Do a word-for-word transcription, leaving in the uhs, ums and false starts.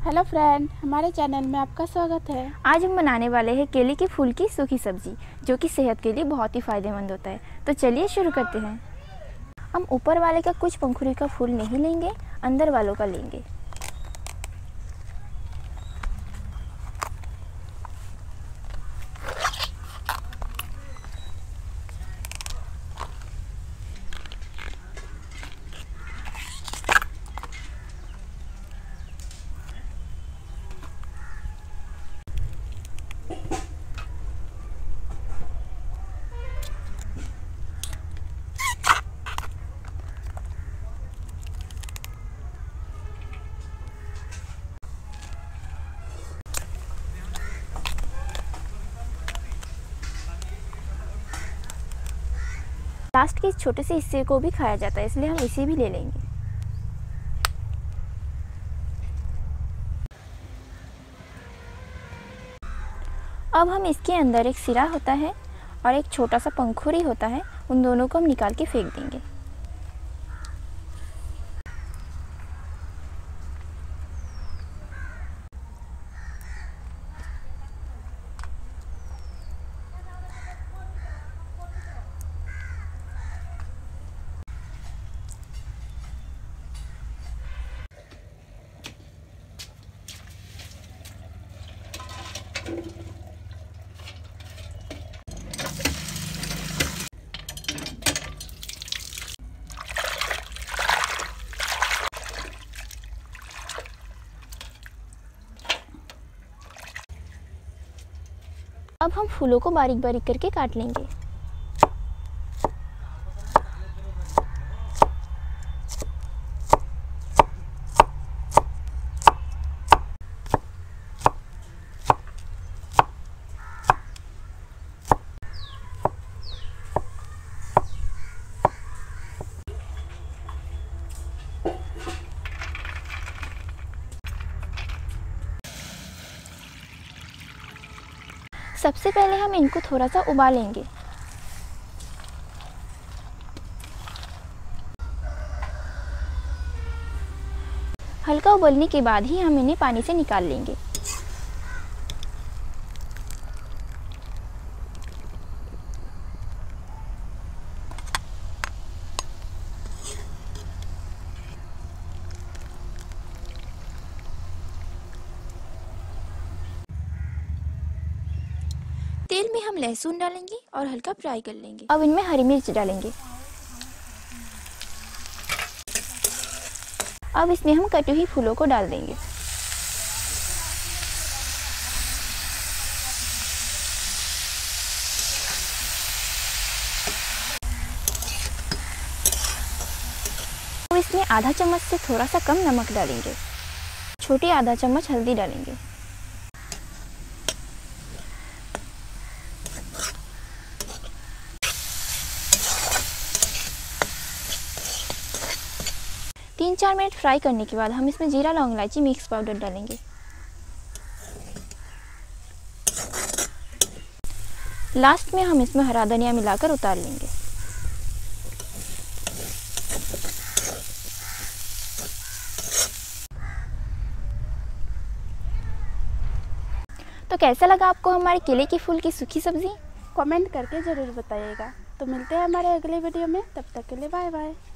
Hello friend, हमारे channel में आपका स्वागत है। आज हम बनाने वाले हैं केले के फूल की सूखी सब्जी, जो कि सेहत के लिए बहुत ही फ़ायदेमंद होता है। तो चलिए शुरू करते हैं। हम ऊपर वाले का कुछ पंखुड़ी का फूल नहीं लेंगे, अंदर वालों का लेंगे। लास्ट के इस छोटे से हिस्से को भी खाया जाता है, इसलिए हम इसे भी ले लेंगे। अब हम इसके अंदर एक सिरा होता है और एक छोटा सा पंखुड़ी होता है, उन दोनों को हम निकाल के फेंक देंगे। अब हम फूलों को बारीक बारीक करके काट लेंगे। सबसे पहले हम इनको थोड़ा सा उबालेंगे। हल्का उबलने के बाद ही हम इन्हें पानी से निकाल लेंगे। तेल में हम लहसुन डालेंगे और हल्का फ्राई कर लेंगे। अब इनमें हरी मिर्च डालेंगे। अब इसमें हम कटी हुई फूलों को डाल देंगे। अब इसमें आधा चम्मच से थोड़ा सा कम नमक डालेंगे। छोटी आधा चम्मच हल्दी डालेंगे। तीन चार मिनट फ्राई करने के बाद हम इसमें जीरा लौंग इलायची मिक्स पाउडर डालेंगे। लास्ट में हम इसमें हरा धनिया मिलाकर उतार लेंगे। तो कैसा लगा आपको हमारे केले के फूल की सूखी सब्जी? कमेंट करके ज़रूर बताइएगा। तो मिलते हैं हमारे अगले वीडियो में, तब तक के लिए बाय बाय।